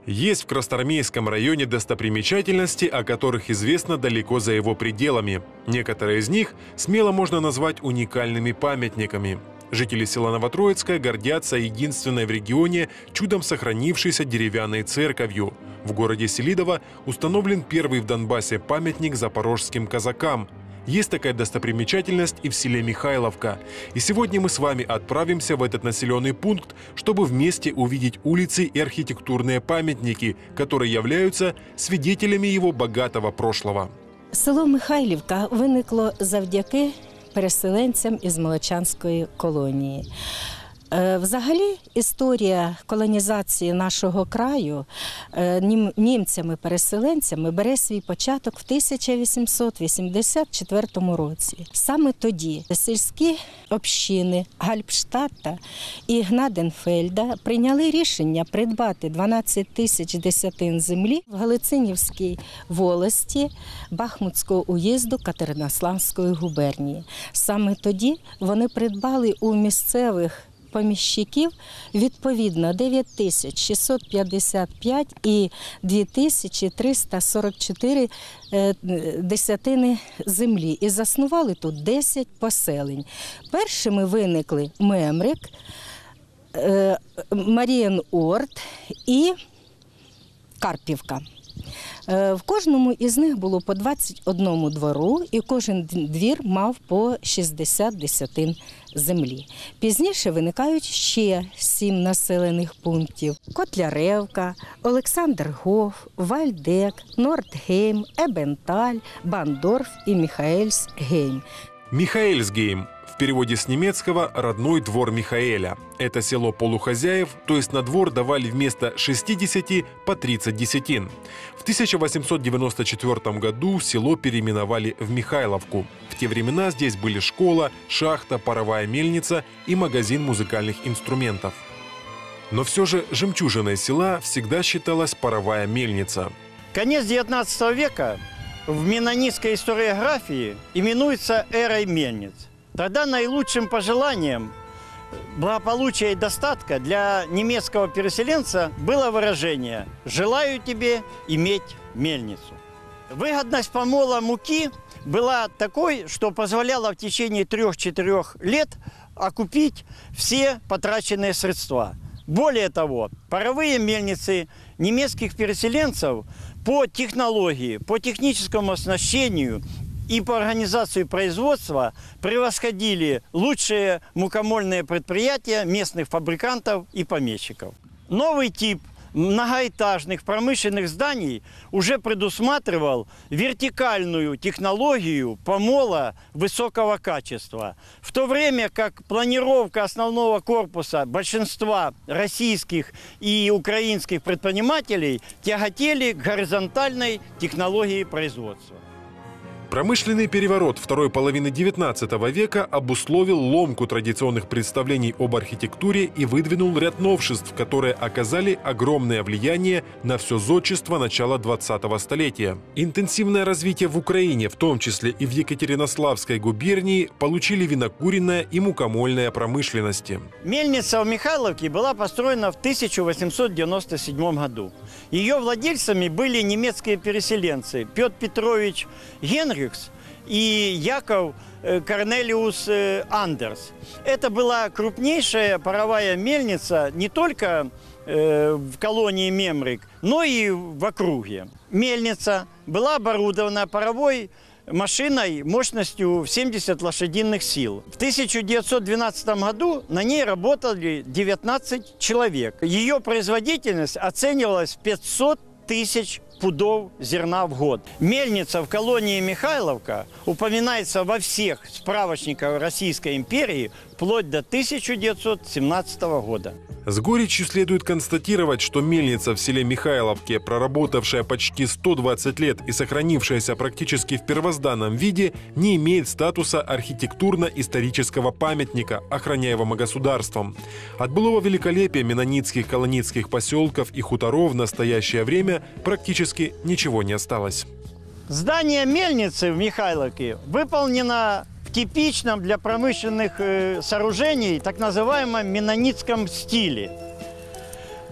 Есть в Красноармейском районе достопримечательности, о которых известно далеко за его пределами. Некоторые из них смело можно назвать уникальными памятниками. Жители села Новотроицкое гордятся единственной в регионе чудом сохранившейся деревянной церковью. В городе Селидово установлен первый в Донбассе памятник запорожским казакам. Есть такая достопримечательность и в селе Михайловка. И сегодня мы с вами отправимся в этот населенный пункт, чтобы вместе увидеть улицы и архитектурные памятники, которые являются свидетелями его богатого прошлого. Село Михайлівка виникло завдяки переселенцям із Молочанської колонії. Взагалі, історія колонізації нашого краю німцями-переселенцями бере свій початок в 1884 році. Саме тоді сільські общини Гальпштадта і Гнаденфельда прийняли рішення придбати 12 тисяч десятин землі в Галицинівській волості Бахмутського уїзду Катеринославської губернії. Саме тоді вони придбали у місцевих поміщиків відповідно 9655 і 2344 десятини землі. І заснували тут 10 поселень. Першими виникли Мемрик, Марієнорт і Карпівка. В кожному із них було по 21 двору, і кожен двір мав по 60 десятин землі. Пізніше виникають ще 7 населених пунктів – Котляревка, Олександр-Гоф, Вальдек, Нордгейм, Ебенталь, Бандорф и Михаэльсгейм. Михаэльсгейм. В переводе с немецкого «родной двор Михаэля». Это село полухозяев, то есть на двор давали вместо 60 по 30 десятин. В 1894 году село переименовали в Михайловку. В те времена здесь были школа, шахта, паровая мельница и магазин музыкальных инструментов. Но все же жемчужиной села всегда считалась паровая мельница. Конец XIX века в меннонитской историографии именуется эрой мельниц. Тогда наилучшим пожеланием благополучия и достатка для немецкого переселенца было выражение «желаю тебе иметь мельницу». Выгодность помола муки была такой, что позволяла в течение 3-4 лет окупить все потраченные средства. Более того, паровые мельницы немецких переселенцев по технологии, по техническому оснащению и по организации производства превосходили лучшие мукомольные предприятия местных фабрикантов и помещиков. Новый тип многоэтажных промышленных зданий уже предусматривал вертикальную технологию помола высокого качества, в то время как планировка основного корпуса большинства российских и украинских предпринимателей тяготели к горизонтальной технологии производства. Промышленный переворот второй половины XIX века обусловил ломку традиционных представлений об архитектуре и выдвинул ряд новшеств, которые оказали огромное влияние на все зодчество начала 20-го столетия. Интенсивное развитие в Украине, в том числе и в Екатеринославской губернии, получили винокуренная и мукомольная промышленности. Мельница в Михайловке была построена в 1897 году. Ее владельцами были немецкие переселенцы Петр Петрович Генрихс и Яков Корнелиус Андерс. Это была крупнейшая паровая мельница не только в колонии Мемрик, но и в округе. Мельница была оборудована паровой машиной мощностью в 70 лошадиных сил. В 1912 году на ней работали 19 человек. Ее производительность оценивалась в 500 тысяч пудов зерна в год. Мельница в колонии Михайловка упоминается во всех справочниках Российской империи вплоть до 1917 года. С горечью следует констатировать, что мельница в селе Михайловке, проработавшая почти 120 лет и сохранившаяся практически в первозданном виде, не имеет статуса архитектурно-исторического памятника, охраняемого государством. От былого великолепия меннонитских колонитских поселков и хуторов в настоящее время практически ничего не осталось. Здание мельницы в Михайловке выполнено в типичном для промышленных сооружений так называемом меннонитском стиле.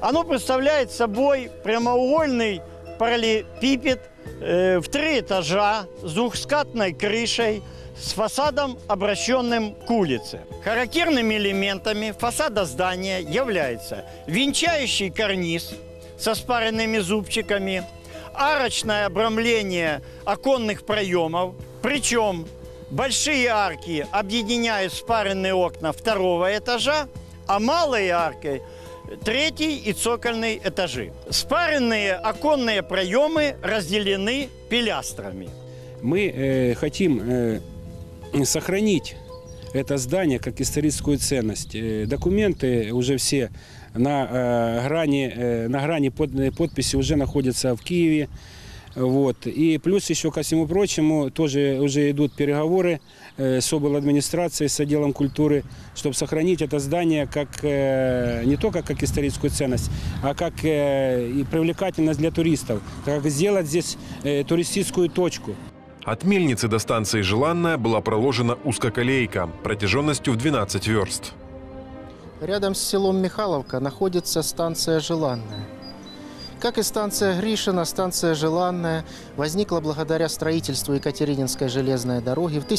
Оно представляет собой прямоугольный параллелепипед в 3 этажа с двухскатной крышей, с фасадом, обращенным к улице. Характерными элементами фасада здания являются венчающий карниз со спаренными зубчиками, арочное обрамление оконных проемов, причем большие арки объединяют спаренные окна 2-го этажа, а малые арки – 3-й и цокольный этажи. Спаренные оконные проемы разделены пилястрами. Мы хотим сохранить это здание как историческую ценность. Документы уже все на грани подписи уже находятся в Киеве. Вот. И плюс еще ко всему прочему тоже уже идут переговоры с обладминистрацией, с отделом культуры, чтобы сохранить это здание как, не только как историческую ценность, а как и привлекательность для туристов, как сделать здесь туристическую точку. От мельницы до станции Желанная была проложена узкоколейка протяженностью в 12 верст. Рядом с селом Михайловка находится станция Желанная. Как и станция Гришина, станция Желанная возникла благодаря строительству Екатерининской железной дороги в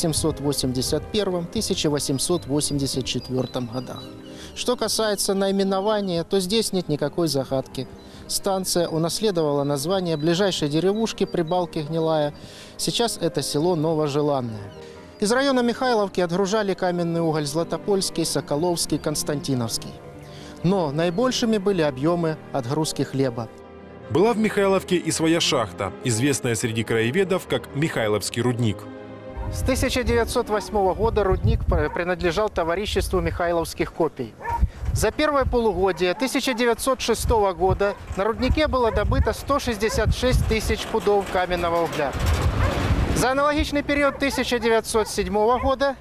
1881-1884 годах. Что касается наименования, то здесь нет никакой загадки. Станция унаследовала название ближайшей деревушки при Балке Гнилая. Сейчас это село Новожеланное. Из района Михайловки отгружали каменный уголь Златопольский, Соколовский, Константиновский. Но наибольшими были объемы отгрузки хлеба. Была в Михайловке и своя шахта, известная среди краеведов как Михайловский рудник. С 1908 года рудник принадлежал товариществу Михайловских копий. За первое полугодие 1906 года на руднике было добыто 166 тысяч пудов каменного угля. За аналогичный период 1907 года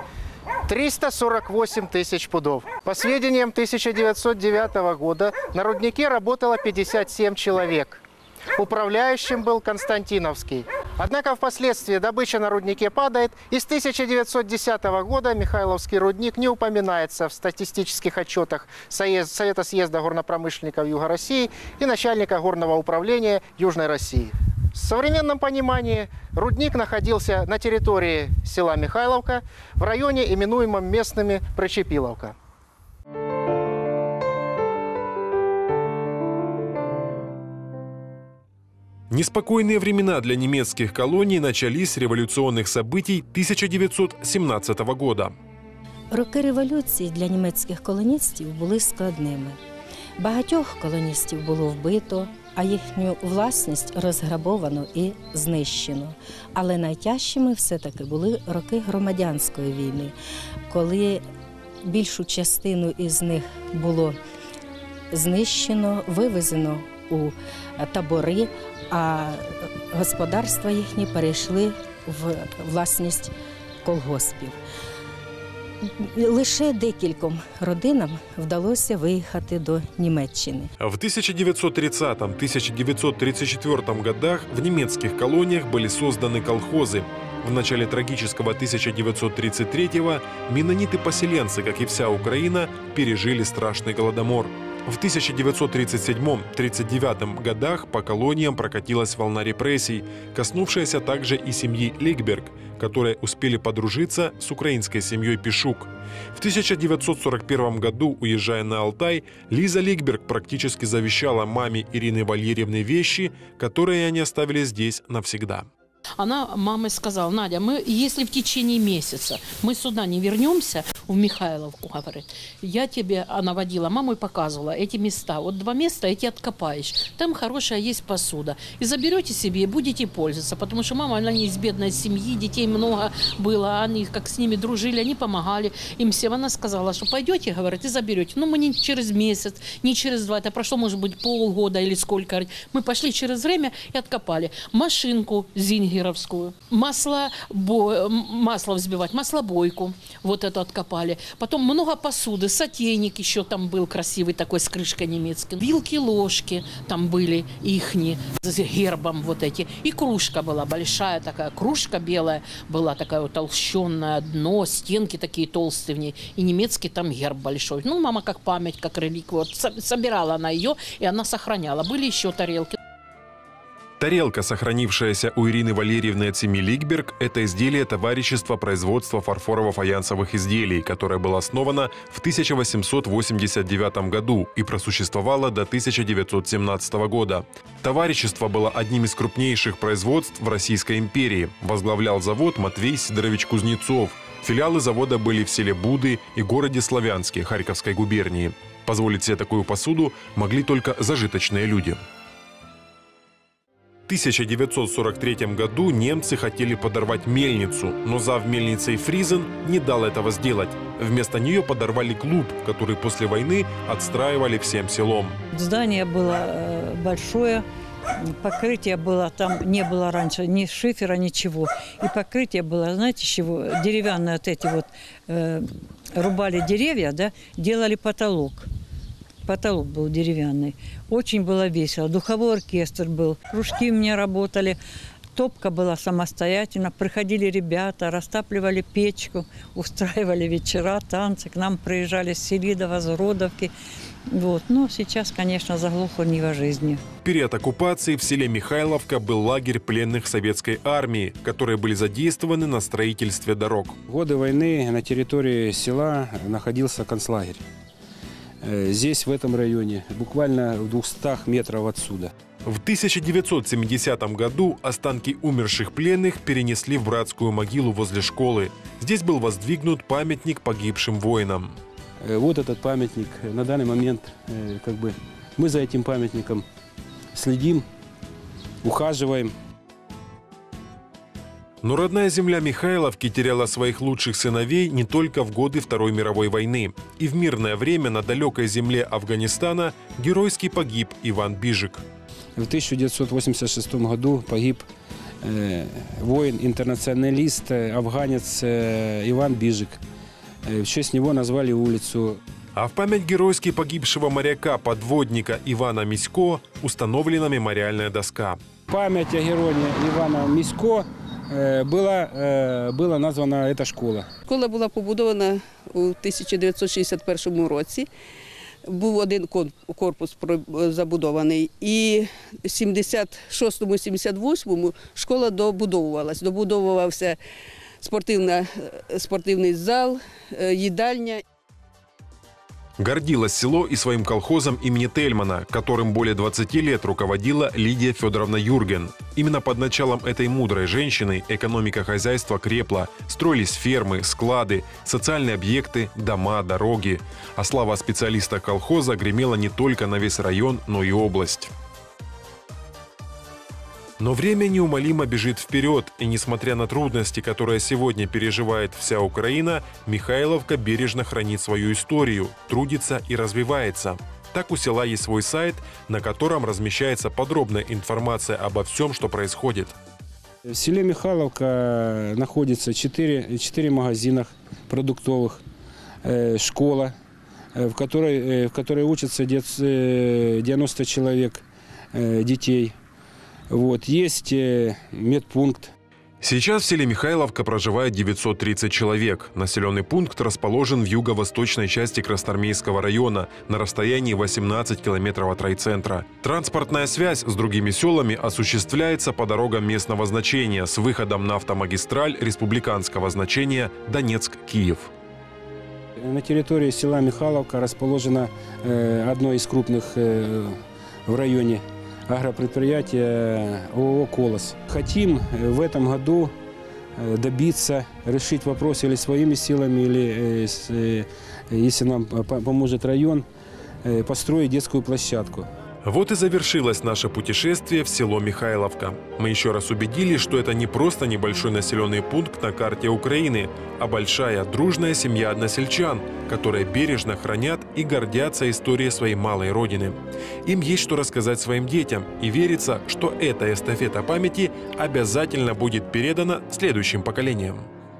348 тысяч пудов. По сведениям 1909 года на руднике работало 57 человек. Управляющим был Константиновский. Однако впоследствии добыча на руднике падает, и с 1910 года Михайловский рудник не упоминается в статистических отчетах Совета съезда горнопромышленников Юга России и начальника горного управления Южной России. В современном понимании рудник находился на территории села Михайловка в районе, именуемом местными Прочепиловка. Неспокойные времена для немецких колоний начались с революционных событий 1917 года. Роки революції для німецьких колоністів були складними. Багатьох колоністів було вбито, а їхню власність розграбовано і знищено. Але найтяжчими все-таки були роки громадянської війни, коли більшу частину із них було знищено, вивезено у табори, а господарства їхні перейшли в власність колгоспів. Лише декільком родинам вдалося виїхати до Німеччини. В 1930-1934 годах в немецких колониях были созданы колхозы. В начале трагического 1933-го менониты-поселенцы, как и вся Украина, пережили страшный голодомор. В 1937-1939 годах по колониям прокатилась волна репрессий, коснувшаяся также и семьи Ликберг, которые успели подружиться с украинской семьей Пишук. В 1941 году, уезжая на Алтай, Лиза Ликберг практически завещала маме Ирины Валерьевны вещи, которые они оставили здесь навсегда. Она маме сказала: Надя, мы, если в течение месяца мы сюда не вернемся, в Михайловку, говорит, я тебе, она водила маму и показывала эти места. Вот 2 места эти откопаешь. Там хорошая есть посуда. И заберете себе и будете пользоваться. Потому что мама, она не из бедной семьи, детей много было, они как с ними дружили, они помогали им всем. Она сказала, что пойдете, говорит, и заберете. Ну, мы не через месяц, не через 2, это прошло, может быть, полгода или сколько. Мы пошли через время и откопали машинку Зинг Мильгеровскую. Масло взбивать, маслобойку. Вот это откопали. Потом много посуды. Сотейник еще там был красивый такой с крышкой немецкой. Вилки, ложки там были ихние с гербом вот эти. И кружка была большая такая. Кружка белая была такая утолщенная. Дно, стенки такие толстые в ней. И немецкий там герб большой. Ну, мама как память, как реликвия. Вот собирала она ее, и она сохраняла. Были еще тарелки. Тарелка, сохранившаяся у Ирины Валерьевны от семьи Ликберг, это изделие товарищества производства фарфорово-фаянсовых изделий, которое было основано в 1889 году и просуществовало до 1917 года. Товарищество было одним из крупнейших производств в Российской империи. Возглавлял завод Матвей Сидорович Кузнецов. Филиалы завода были в селе Буды и городе Славянске Харьковской губернии. Позволить себе такую посуду могли только зажиточные люди. В 1943 году немцы хотели подорвать мельницу, но зав. Мельницей Фризен не дал этого сделать. Вместо нее подорвали клуб, который после войны отстраивали всем селом. Здание было большое, покрытие было, там не было раньше ни шифера, ничего. И покрытие было, знаете, чего? Деревянные вот эти вот, рубали деревья, да, делали потолок. Потолок был деревянный. Очень было весело. Духовой оркестр был. Кружки у меня работали. Топка была самостоятельно. Приходили ребята, растапливали печку, устраивали вечера, танцы. К нам приезжали с Селидова, с Родовки. Вот. Но сейчас, конечно, заглохла Нива жизни. В период оккупации в селе Михайловка был лагерь пленных советской армии, которые были задействованы на строительстве дорог. В годы войны на территории села находился концлагерь. Здесь, в этом районе, буквально в 200 метров отсюда. В 1970 году останки умерших пленных перенесли в братскую могилу возле школы. Здесь был воздвигнут памятник погибшим воинам. Вот этот памятник. На данный момент мы за этим памятником следим, ухаживаем. Но родная земля Михайловки теряла своих лучших сыновей не только в годы Второй мировой войны. И в мирное время на далекой земле Афганистана геройски погиб Иван Бижик. В 1986 году погиб воин-интернационалист, афганец Иван Бижик. В честь него назвали улицу. А в память геройски погибшего моряка-подводника Ивана Місько установлена мемориальная доска. Память о герое Ивана Місько була названа эта школа. Школа була побудована у 1961 році. Був один корпус забудований. І в 76-78 школа добудовувалась. Добудовувався спортивний зал, їдальня. Гордилось село и своим колхозом имени Тельмана, которым более 20 лет руководила Лидия Федоровна Юрген. Именно под началом этой мудрой женщины экономика хозяйства крепла, строились фермы, склады, социальные объекты, дома, дороги. А слава специалиста колхоза гремела не только на весь район, но и область. Но время неумолимо бежит вперед, и несмотря на трудности, которые сегодня переживает вся Украина, Михайловка бережно хранит свою историю, трудится и развивается. Так у села есть свой сайт, на котором размещается подробная информация обо всем, что происходит. В селе Михайловка находится 4 магазина продуктовых, школа, в которой учатся 90 человек детей. Вот, есть медпункт. Сейчас в селе Михайловка проживает 930 человек. Населенный пункт расположен в юго-восточной части Красноармейского района на расстоянии 18 километров от райцентра. Транспортная связь с другими селами осуществляется по дорогам местного значения с выходом на автомагистраль республиканского значения Донецк-Киев. На территории села Михайловка расположено одно из крупных в районе агропредприятие ООО «Колос». Хотим в этом году добиться, решить вопрос или своими силами, или, если нам поможет район, построить детскую площадку. Вот и завершилось наше путешествие в село Михайловка. Мы еще раз убедились, что это не просто небольшой населенный пункт на карте Украины, а большая, дружная семья односельчан, которые бережно хранят и гордятся историей своей малой родины. Им есть что рассказать своим детям, и верится, что эта эстафета памяти обязательно будет передана следующим поколениям.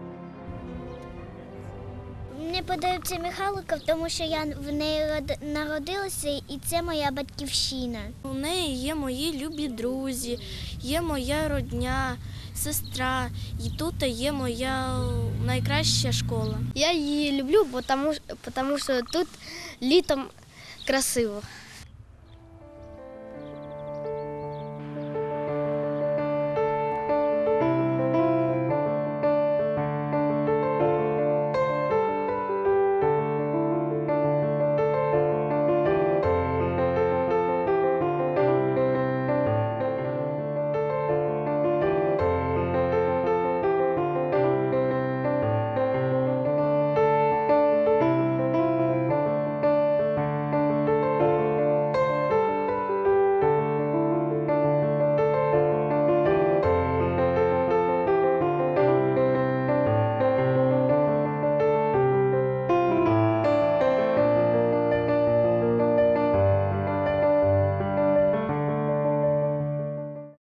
Мені подобається Михайлівка, тому що я в неї народилася, і це моя батьківщина. У неї є мої любі друзі, є моя родня, сестра, і тут є моя найкраща школа. Я її люблю, тому що тут літом красиво.